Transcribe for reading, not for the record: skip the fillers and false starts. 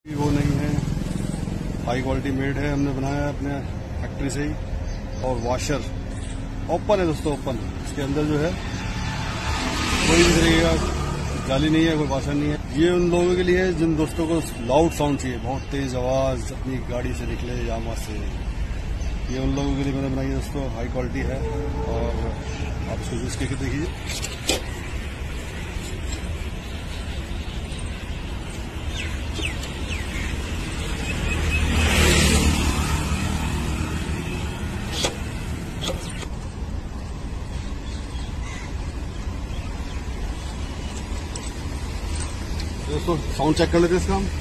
वो नहीं है, हाई क्वालिटी मेड है, हमने बनाया है अपने फैक्ट्री से ही। और वॉशर ओपन है दोस्तों, ओपन। इसके अंदर जो है कोई भी तरीके का जाली नहीं है, कोई वॉशर नहीं है। ये उन लोगों के लिए है जिन दोस्तों को लाउड साउंड चाहिए, बहुत तेज आवाज अपनी गाड़ी से निकले यामा से। ये उन लोगों के लिए मैंने बनाई है दोस्तों, हाई क्वालिटी है। और आप इसको यूज करके देखिए। दोस्तों साउंड चेक कर लेते हैं इसका हम।